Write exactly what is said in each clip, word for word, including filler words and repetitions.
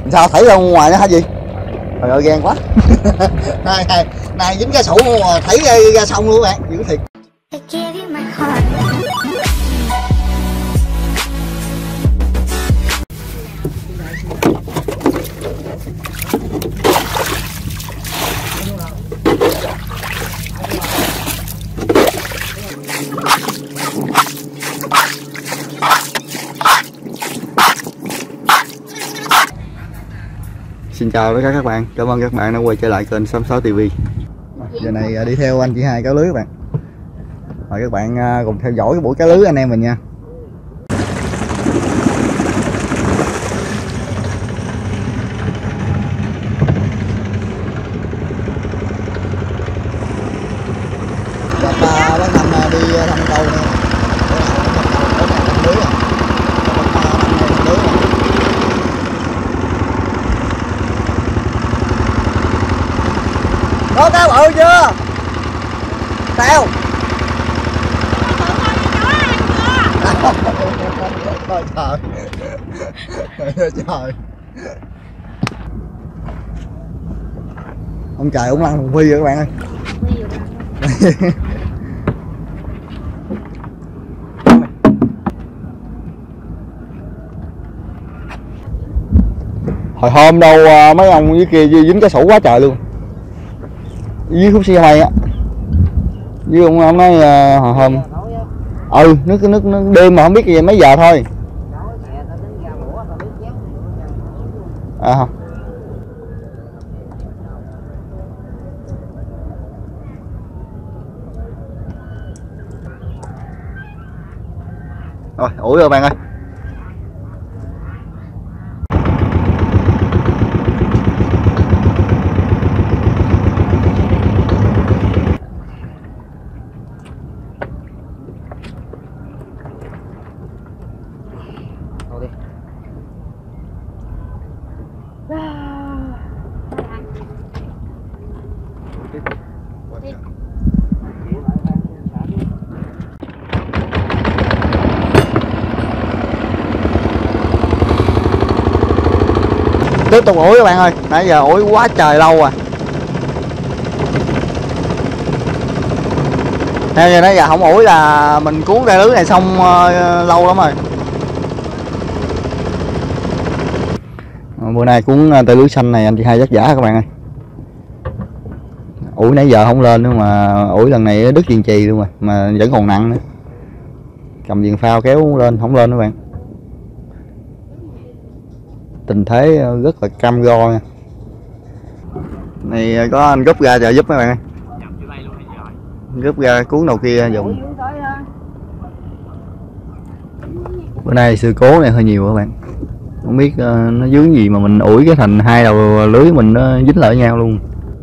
Sao thảy ra ngoài đó hả gì? Trời ơi ghen quá. này, này, này dính cái sổ mà thảy ra, ra sông luôn bạn, dữ thiệt. Xin chào tất cả các bạn, cảm ơn các bạn đã quay trở lại kênh sáu sáu ti vi. Giờ này đi theo anh chị Hai cáo lưới các bạn. Mời các bạn cùng theo dõi cái buổi cá lưới anh em mình nha. Ba bác Năm đi thăm câu nè. Có cá bự chưa? Tao. Trời trời. Trời. Ông trời ông lăn thùng phi rồi các bạn ơi. Hồi hôm đâu mấy ông dưới kia dính cái sổ quá trời luôn. Dưới khúc xe mây á, với ông ông nói uh, hồi hôm ừ nước nước nước đêm mà không biết gì mấy giờ thôi à không rồi ủi rồi bạn ơi. Tiếp tục ủi các bạn ơi, nãy giờ ủi quá trời lâu à. Theo như nãy giờ không ủi là mình cuốn tay lưới này xong uh, lâu lắm rồi. Bữa nay cuốn tay lưới xanh này anh chị Hai rất giả các bạn ơi. Ủi nãy giờ không lên nữa mà ủi lần này đứt viền chì luôn rồi mà vẫn còn nặng nữa. Cầm viền phao kéo lên không lên nữa bạn. Tình thế rất là cam go nha. Này có anh gấp ra trợ giúp mấy bạn ơi. Gấp ra cuốn đầu kia dùng. Bữa nay sự cố này hơi nhiều các bạn. Không biết uh, nó dướng gì mà mình ủi cái thành hai đầu lưới mình nó dính lại nhau luôn.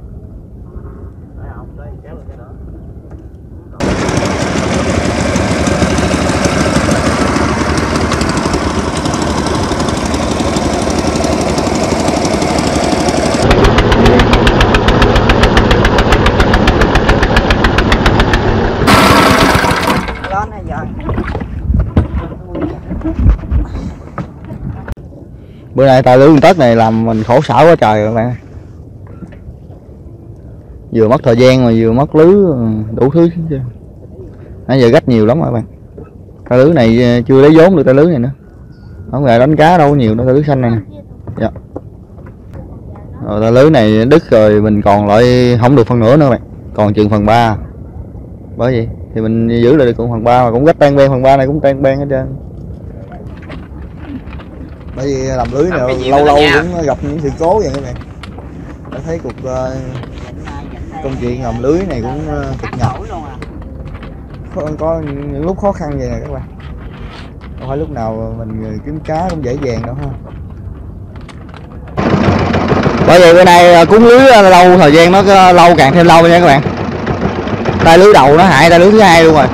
Bữa nay tay lưới Tết này làm mình khổ sở quá trời các bạn. Vừa mất thời gian mà vừa mất lưới đủ thứ. Nãy giờ gách nhiều lắm các bạn. Tay lưới này chưa lấy vốn được tay lưới này nữa. Không ngờ đánh cá đâu nhiều nữa tay lưới xanh này nè. Dạ. Rồi tay lưới này đứt rồi mình còn lại không được phần nữa nữa các bạn. Còn chừng phần ba. Bởi vậy thì mình giữ lại được còn phần ba mà cũng gách tan ben, phần ba này cũng tan ben hết trơn. Bởi vì làm lưới này lâu lâu cũng gặp những sự cố vậy các bạn. Đã thấy cuộc uh, công chuyện làm lưới này cũng uh, cực nhọc. Có, có những lúc khó khăn vậy nè các bạn. Không phải lúc nào mình kiếm cá cũng dễ dàng đâu ha. Bởi vì bữa nay cuốn lưới lâu thời gian nó lâu càng thêm lâu nha các bạn. Tay lưới đầu nó hại tay lưới thứ hai luôn rồi.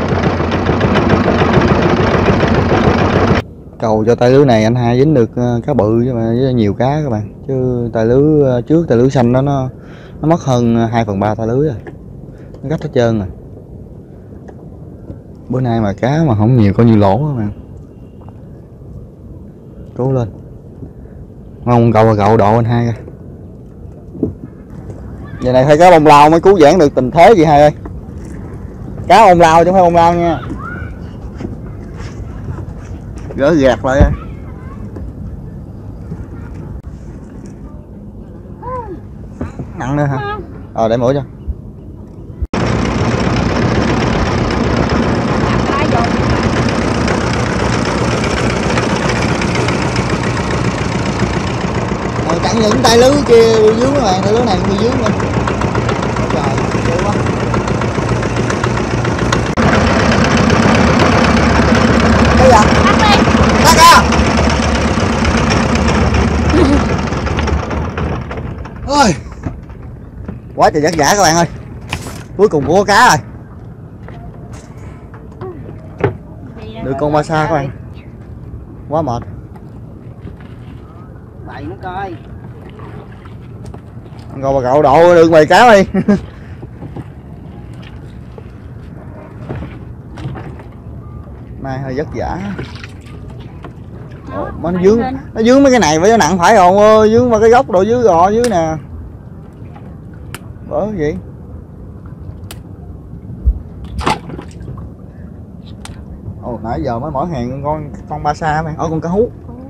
Cầu cho tay lưới này anh Hai dính được cá bự chứ mà với nhiều cá các bạn, chứ tay lưới trước tay lưới xanh đó nó nó mất hơn hai phần ba tay lưới rồi, nó gách hết trơn rồi. Bữa nay mà cá mà không nhiều coi như lỗ các bạn. Cố lên. Không cầu gậu độ anh hai. Giờ này phải cá bông lao mới cứu vãn được tình thế chị hai ơi. Cá bông lao chứ không phải bông lao nha. Gỡ gạt lại. Nặng nữa hả? Ờ để mũi cho. Rồi cặn những tay lưới kia dướng các bạn, tay lưới này cũng bị dướng nữa. Trời, dữ quá. Cái gì vậy? Bắt à. Ôi. Quá trời vất vả các bạn ơi. Cuối cùng cũng có cá rồi. Được con ba sa các bạn. Quá mệt. Bậy nó coi. Ngồi bà cậu độ được bầy cá đi. Nay hơi vất vả. Ồ, nó dướng, nó dướng mấy cái này với nó nặng phải không ơi, dướng vào cái góc độ dưới gò dưới nè. Bỡ gì? Ồ, nãy giờ mới mở hàng con con ba sa mày, ở con cá hú.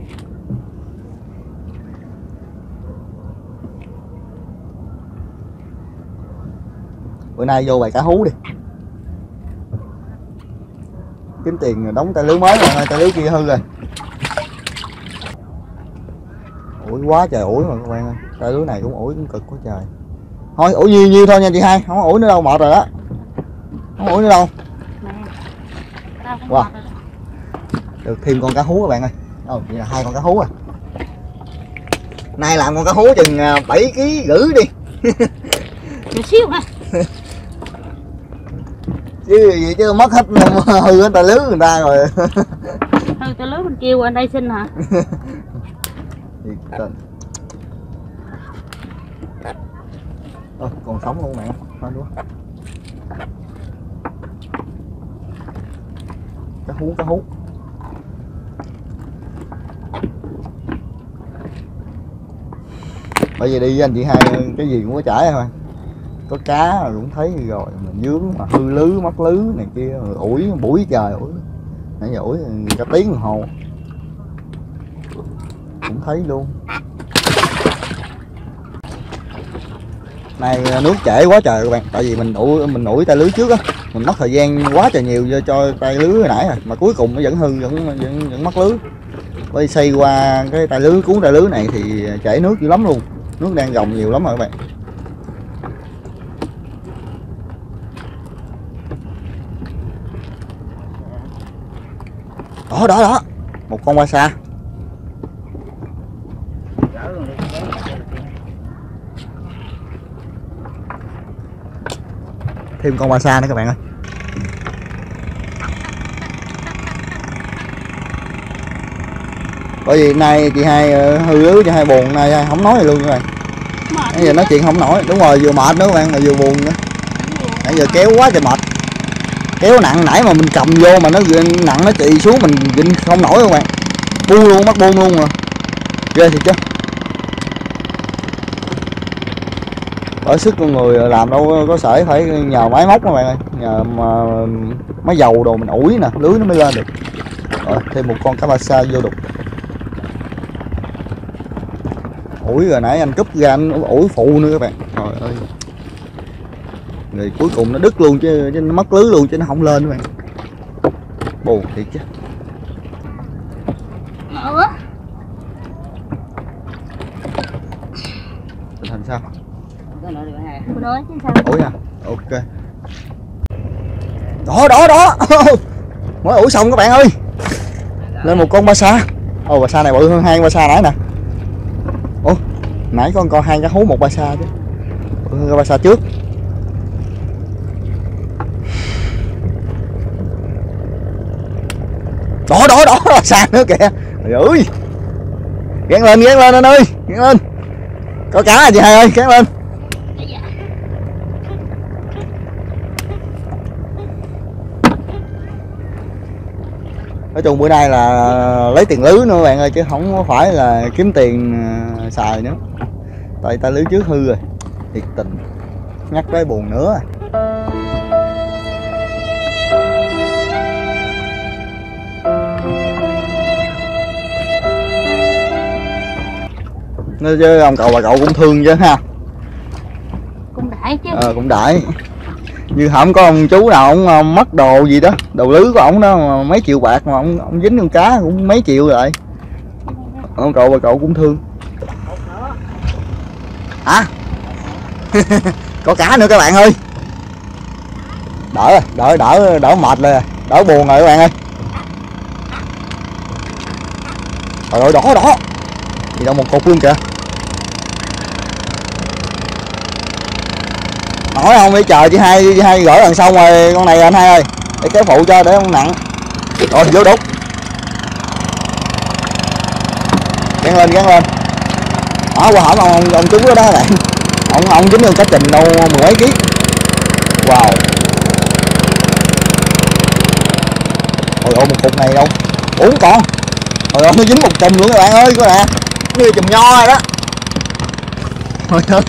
Bữa nay vô bài cá hú đi. Kiếm tiền đóng tay lưới mới rồi, tay lưới kia hư rồi. Ủi quá trời ủi mà các bạn ơi. Tay lưới này cũng ủi cũng cực quá trời. Thôi ủi nhiêu nhiêu thôi nha chị hai, không có ủi nữa đâu, mệt rồi đó. Không ủi nữa đâu. Wow. Được thêm con cá hú các bạn ơi. Ồ, vậy là hai con cá hú à. Nay làm con cá hú chừng bảy ký rưỡi đi. Một xíu ha. Chứ vậy chứ mất hết hư hết tay lưới người ta rồi. Hư tay lưới bên kia qua đây xin hả? Ơ, còn sống luôn mẹ. Thôi đúng. Cá hú, cá hú. Bởi vì đi với anh chị hai cái gì cũng có trải thôi. Có cá rồi cũng thấy rồi, mình dướng mà hư lưới, mất lưới này kia, rồi ủi buổi trời ủi. Nãy giờ ủi cả tiếng đồng hồ. Cũng thấy luôn. Này nước chảy quá trời các bạn, tại vì mình ủi mình ủi tay lưới trước á, mình mất thời gian quá trời nhiều cho, cho tay lưới hồi nãy rồi, mà cuối cùng nó vẫn hư, vẫn vẫn, vẫn mất lưới. Bởi xây qua cái tay lưới, cuốn tay lưới này thì chảy nước dữ lắm luôn, nước đang gồng nhiều lắm rồi các bạn. Đó đó đó, một con ba sa. Thêm con ba sa nữa các bạn ơi. Bởi vì nay chị hai hư lưới, chị hai buồn, nay không nói gì luôn các bạn. Nãy giờ nói chuyện không nổi, đúng rồi, vừa mệt nữa các bạn mà vừa buồn nữa. Nãy giờ kéo quá trời mệt. Kéo nặng nãy mà mình cầm vô mà nó nặng nó chì xuống mình ginh không nổi các bạn. Buông luôn, bắt buông luôn rồi. Ghê thiệt chứ. Ở sức con người làm đâu có sởi phải nhờ máy móc các bạn ơi, nhờ mà máy dầu đồ mình ủi nè, lưới nó mới lên được. Rồi thêm một con cá ba sa vô đục. Ủi rồi nãy anh cúp ra anh ủi phụ nữa các bạn. Trời ơi. Rồi cuối cùng nó đứt luôn chứ, chứ nó mất lưới luôn chứ nó không lên các bạn. Buồn thiệt chứ. Nữa. Tình hình sao? Ủi à, ok. Đó đó đó. Mới ủi xong các bạn ơi. Lên một con ba sa. Ồ ba sa này bự hơn hai con ba sa nãy nè. Ủa, nãy con con hai cá hú một ba sa chứ. Bự hơn ba sa trước. Đó đó đó, ba sa nữa kìa. Trời ơi. Gán lên, gán lên anh ơi, gán lên. Có cá chị hai ơi, gán lên. Nói chung bữa nay là lấy tiền lưới nữa bạn ơi, chứ không có phải là kiếm tiền xài nữa. Tại ta lưới trước hư rồi, thiệt tình, nhắc tới buồn nữa. Nói chứ ông cậu bà cậu cũng thương chứ ha. Cũng đại chứ. Ờ cũng đại. Như không có ông chú nào ông mất đồ gì đó, đồ lưới của ổng đó mà mấy triệu bạc mà ông ông dính con cá cũng mấy triệu rồi. Ông cậu bà cậu cũng thương. Hả? Có cá nữa các bạn ơi. Đỡ rồi, đỡ đỡ đỡ mệt rồi, đỡ buồn rồi các bạn ơi. Trời ơi đỏ đỏ. Gì đâu một cục luôn kìa. Nói không để chờ chị hai chị hai gửi lần xong rồi con này anh hai ơi, để kéo phụ cho để không nặng. Rồi vô đục. Gắn lên gắn lên. Đó qua hỏi ông, ông ông chú đó đó các bạn. Ông ông dính được cá trình đâu mười mấy ký. Wow. Ôi ôi một cục này đâu. Bốn con. Ôi ôi nó dính một chùm luôn các bạn ơi, có nè. Như chùm nho rồi đó. Trời ơi.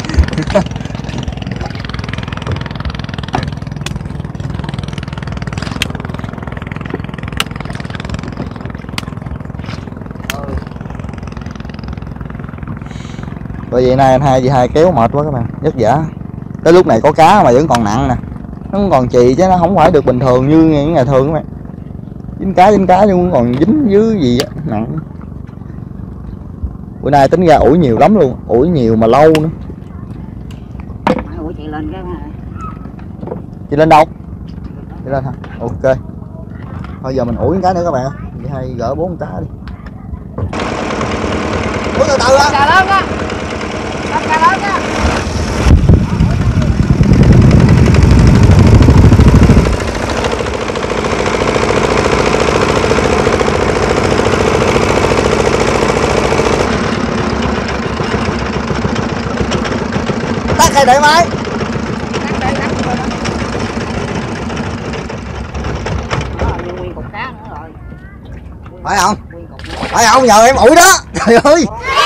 Bởi vậy nay anh hai chị hai kéo mệt quá các bạn, vất vả. Tới lúc này có cá mà vẫn còn nặng nè, nó cũng còn chì chứ nó không phải được bình thường như những ngày thường các bạn. Dính cá dính cá nhưng cũng còn dính dưới gì á, nặng. Bữa nay tính ra ủi nhiều lắm luôn, ủi nhiều mà lâu nữa. Ủa chị lên cái này. Chị lên đâu? Chị lên hả? Ok. Thôi giờ mình ủi cái nữa các bạn ơi. Chị hai gỡ bốn cá đi. Ủa từ từ á. Cá lớn á. Cá lớn á. Tắt hay để máy? Phải không? Phải không? Nhờ em ủi đó. Trời ơi.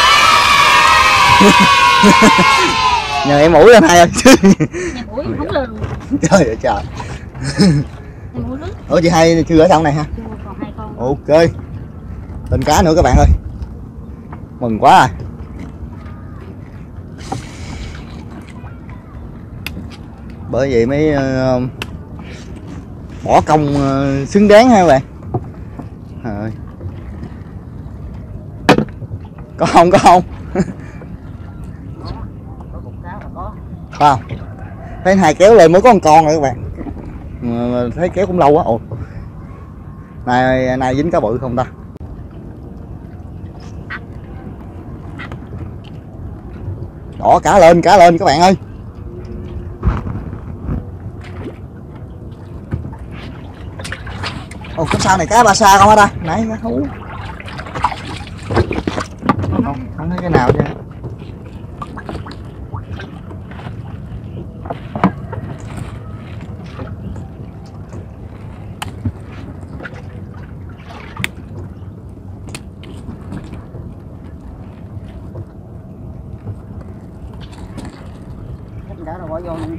Nhờ em ủi lên hai ơi chứ. Em ủi không lên. Trời ơi trời. Em ủi nước. Ủa chị hai chưa ở xong này ha? Chưa, còn hai con. Ok. Lên cá nữa các bạn ơi. Mừng quá à. Bởi vậy mới uh, bỏ công uh, xứng đáng ha các bạn. Trời ơi. Có không có không? Có không? Thấy hai kéo lên mới có một con rồi các bạn. Mà thấy kéo cũng lâu quá. Ồ. Này này dính cá bự không ta? Đỏ cá lên, cá lên các bạn ơi. Ồ cái sao này cá ba sa không hả ta? Nãy cá hú. Không, không thấy cái nào chứ. Đã rồi bỏ vô luôn.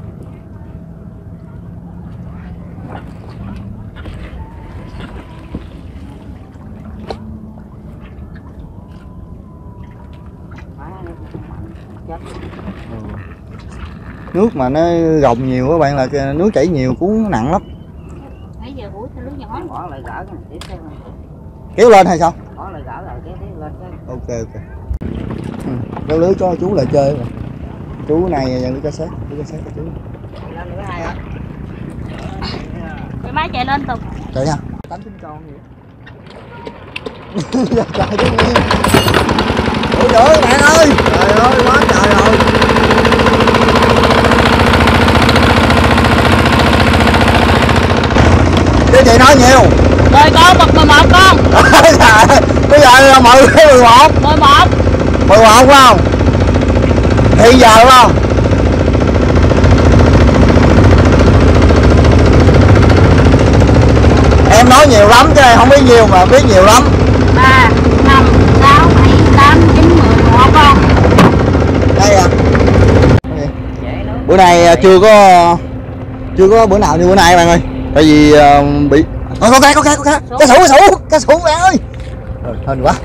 Nước mà nó gồng nhiều các bạn, là nước chảy nhiều cuốn nó nặng lắm. Nãy giờ ủi cái lưới nhỏ bỏ lại gỡ cái tiếp theo. Kéo lên hay sao? Bỏ lại gỡ lại kéo tiếp lên cái. Ok ok. Ừ, kéo lưới cho chú lại chơi rồi. Chú này nhận lưới cá sát, lưới cá sát cho chú. Lên lưới hai á. Cái máy chạy lên tục. Chạy nha. Tám chín con vậy. Trời chú Nguyên. Ôi trời ơi bạn ơi. Trời ơi quá trời rồi. Cái chị nói nhiều. Rồi con bật mười một con. Bây giờ là mười cái mười một. Mười một. Mười một phải không? Hiện giờ phải không? Em em nói nhiều lắm chứ em không biết nhiều mà biết nhiều lắm. ba năm sáu bảy tám chín mười mười một con. Đây à. Bữa nay chưa có chưa có bữa nào như bữa nay các bạn ơi. Tại vì uh, bị Ôi, có cá có cá có cá. Cá sủ cá sủ cá sủ bạn ơi. Rồi hên quá.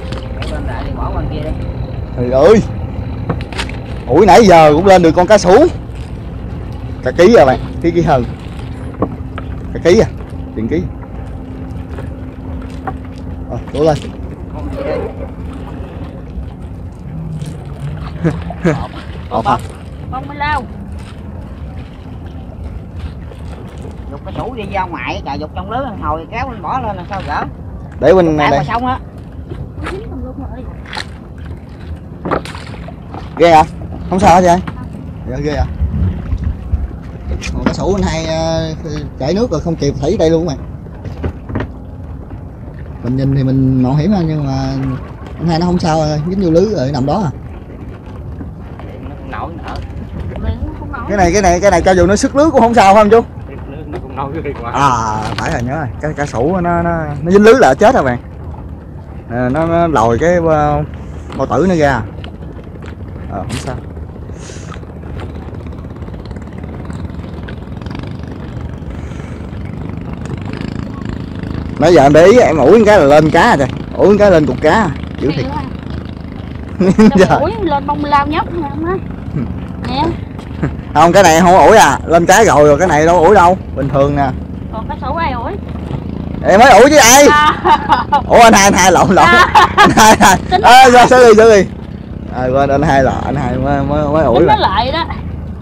Trời ơi. Ủi nãy giờ cũng lên được con cá sủ. Cả ký à bạn, ký ký hơn. Cả ký à, tiền ký. Rồi, đổ lên. Một bông. Bông mới lao. Dục cái sủ đi ra ngoài, cà dục trong lưới hồi kéo lên bỏ lên là sao gỡ. Để bên này đây. Xong á. Ghê hả? Không sao hả chị? Dạ ghê à. Còn cá sủ anh hai uh, chảy nước rồi không kịp thảy đây luôn các bạn. Mình nhìn thì mình mạo hiểm nhưng mà anh hai nó không sao rồi, dính vô lưới rồi nằm đó à. Cái này cái này cái này cho dù nó sức lưới cũng không sao phải không chú? À phải rồi nhớ rồi, cái cá sủ nó nó nó dính lưới là chết rồi bạn. À, nó, nó lòi cái uh, bao tử nó ra. Ờ à, không sao. Nãy giờ em để ý em ủi cái là lên cá rồi, ủi cái lên cục cá dữ thiệt. Ủi lên bông lao nhóc nè. Nè. Không cái này không ủi à, lên cái rồi rồi cái này đâu ủi đâu, bình thường nè. Còn cá sủ ai ủi? Em mới ủi chứ ai? À. Ủa anh hai anh hai lộn lộn. À. Anh hai hai. Ê rồi sao đi sao đi. À quên anh hai là anh hai mới mới mới ủi. Nó lại đó.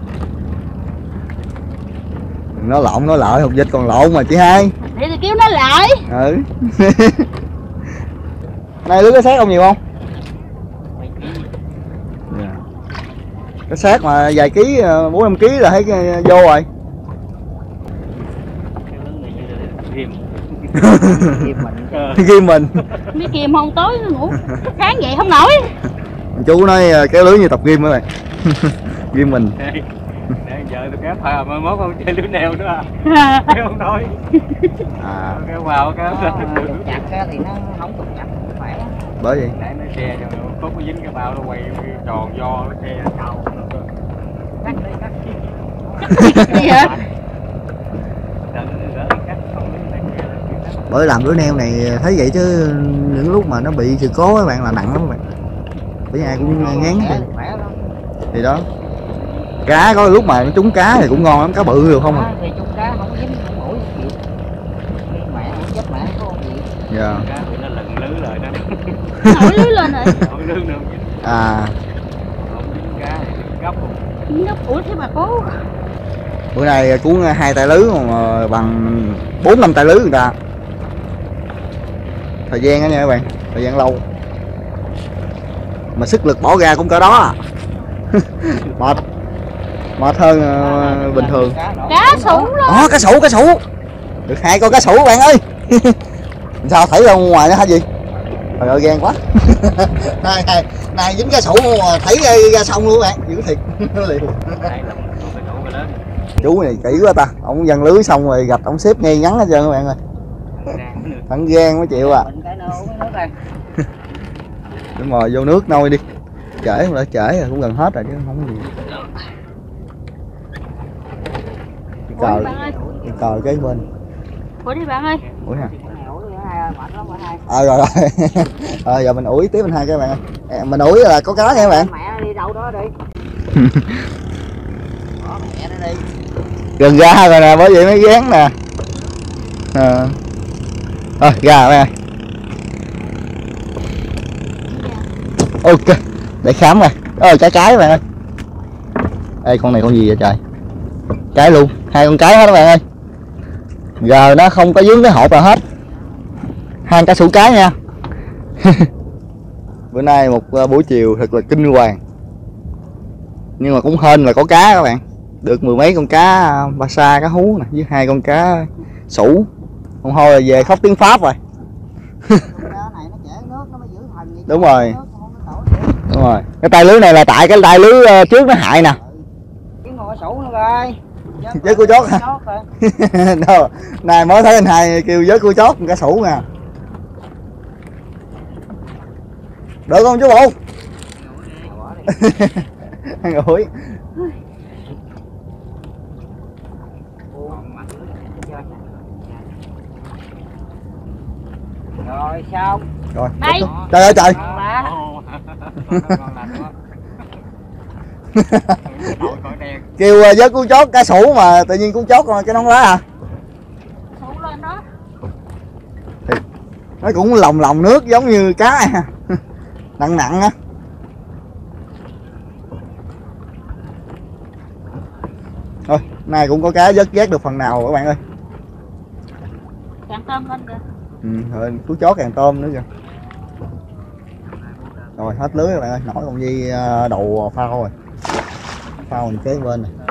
Nó lộn nó lợi hột vịt còn lộn mà chị hai. Để thì kêu nó lại. Ừ. Này lưới cái xác không nhiều không? Yeah. Cái xác mà vài ký bốn năm ký là thấy vô rồi. Ghim mình. Mấy kim không tối nó ngủ. Sáng vậy không nổi. Chú nói kéo lưới như tập ghim các bạn. Ghim mình. Để giờ tôi kéo phà mà mốt không chơi lưới neo nữa à. Kéo không nói. À kéo vào kéo chặt ra thì nó không trục chặt phải. Bởi vậy. Để nó xe cho nó có dính cái bao nó quay tròn do nó xe nó cào. Cắt đi cắt. Cắt gì hả? Bởi làm lưới neo này thấy vậy chứ những lúc mà nó bị sự cố các bạn là nặng lắm các bạn. Bởi ai cũng ngán thì. Thì đó. Cá có lúc mà nó trúng cá thì cũng ngon lắm, cá bự được không à. Thì trúng cá không dính không mũi gì. Mẹ không chết mẹ có gì. Dạ. Cá bị nó lừng lưới lại đó. Nổi lưới lên rồi. Nổi lưới nữa. À. Không dính cá thì gấp luôn. Gấp ủa thế mà cố. Bữa nay cuốn hai tay lưới mà bằng bốn năm tay lưới người ta. Thời gian đó nha các bạn, thời gian lâu. Mà sức lực bỏ ra cũng cỡ đó à. Mệt. Mệt hơn uh, bình thường. Cá sủ luôn. Đó, cá sủ, cá sủ. Được hai con cá sủ bạn ơi. Sao thấy ra ngoài nữa hả gì? Trời ơi ghen quá. Này này, này dính cá sủ mà thấy ra, ra sông luôn bạn, dữ thiệt. Chú này kỹ quá ta, ông dằn lưới xong rồi gạch ông xếp ngay ngắn hết trơn các bạn ơi. Thằng ghen mới chịu à. Đúng rồi, vô nước nôi đi. Trễ không đã trễ rồi, cũng gần hết rồi chứ không có gì. Cờ, cờ cái bên. Ủa đi bạn ơi. Ủi hả? Ờ à, rồi rồi. Ờ giờ mình ủi tiếp bên hai cái bạn ơi. À, mình ủi là có cá nha các bạn. Mẹ đi đâu đó đi. Bỏ mẹ nó đi. Gần ra rồi nè, bởi vậy mới gán nè. À. Thôi ra bạn ơi. Ok, để khám rồi. Ơi trái cái bạn ơi. Ê con này con gì vậy trời? Cái luôn, hai con cái hết các bạn ơi. Giờ nó không có dướng cái hộp nào hết. Hai cá sủ cái nha. Bữa nay một buổi chiều thật là kinh hoàng. Nhưng mà cũng hên là có cá các bạn. Được mười mấy con cá ba sa, cá hú nè, với hai con cá sủ. Không thôi là về khóc tiếng Pháp rồi. Đúng rồi. Đúng rồi. Cái tay lưới này là tại cái tay lưới trước nó hại nè. Cái ngồi sủ nữa rồi. Vớt cua chốt hả? Đâu, này mới thấy anh hai kêu vớt cua chốt cá sủ nè. Được không chú Bộ? Ngủi. Rồi sao? Rồi. Trời ơi trời. Kêu vớt cua chốt cá sủ mà tự nhiên cua chốt rồi cái nón lá à? Sủ lên đó. Thì nó cũng lồng lồng nước giống như cá à. Nặng nặng á. Thôi, nay cũng có cá vớt vét được phần nào các bạn ơi. Càng tôm lên kìa. Ừ, rồi cú chó càng tôm nữa kìa. Rồi hết lưới các bạn ơi, nổi con dây đầu phao rồi. Phao mình kế bên này.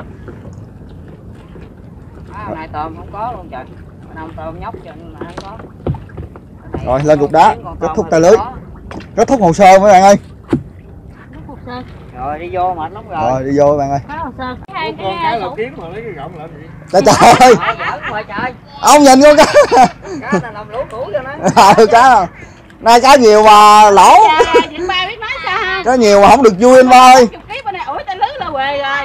À, hôm nay tôm không có luôn trời. Hôm tôm nhóc cho nên là không có. Rồi lên cục đá, kết thúc tay lưới. Kết thúc hồ sơ mấy bạn ơi. Rồi đi vô mệt lắm rồi. Rồi đi vô các bạn ơi. Hồ sơ. Cái con cá lợp kiếm mà lấy cái gọng làm gì? Trời trời. Trời. Ông nhìn con cá. Cá này làm lũ cũ cho nó. Ờ cá. Nay cá nhiều mà lỗ. Ba biết nói sao ha? Cá nhiều mà không được vui anh ba ơi. Chục ký bên này ủi tay lưới là quề rồi.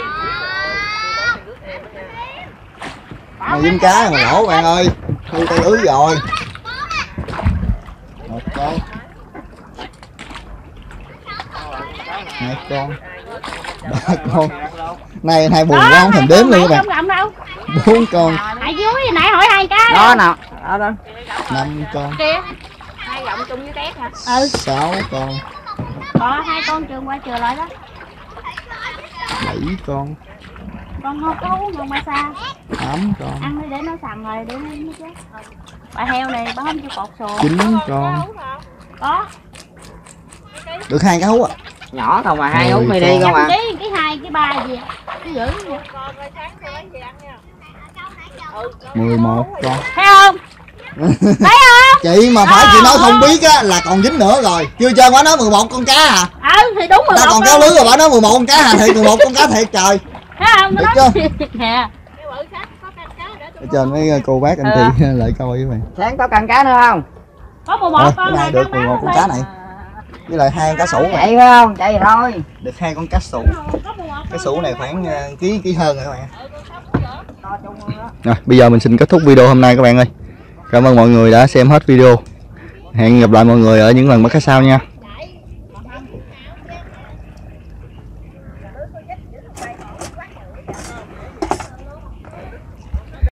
Mà dính cá mà lỗ bạn ơi. Thu tay lưới rồi. Một con. Hai con. Ba con. Này hai buồn quá không thèm đếm luôn các bạn. Bốn con. Ở dưới hồi nãy hỏi hai cá. Đó nào. Đó đó. Năm con. Kìa. Hai gọng chung với tét hả? Ừ. Sáu con. Có hai con trường qua chừa lại đó. Bảy con. Con ngô cứu ngô ma sa. Tám con. Ăn đi để nó sầm rồi để nó chết. Bà heo này bà không cho cột sùn. Chín con. Có. Được hai cái hú à. Nhỏ không mà hai hú mì đi không à. Cái cái hai cái ba gì cái dữ vậy. Mười một con. Thấy không? Thấy không? Chị mà phải chị nói không biết á là còn dính nữa rồi. Chưa chơi quá nói mười một con cá à. Ừ thì đúng mười một. Ta còn kéo lưới rồi bà nói mười một con cá à, thiệt mười một con cá thiệt trời. Thấy không? Được chưa? Nè. Ở trên mấy cô bác anh chị lại coi với mày. Sáng có cần cá nữa không? Có mười một con này được mười một con cá này. Với lại hai con cá sủ này. Chạy phải không? Chạy thôi. Được hai con cá sủ. Cái sủ này khoảng uh, ký ký hơn rồi các bạn. Rồi, bây giờ mình xin kết thúc video hôm nay các bạn ơi. Cảm ơn mọi người đã xem hết video. Hẹn gặp lại mọi người ở những lần bắt cá sau nha.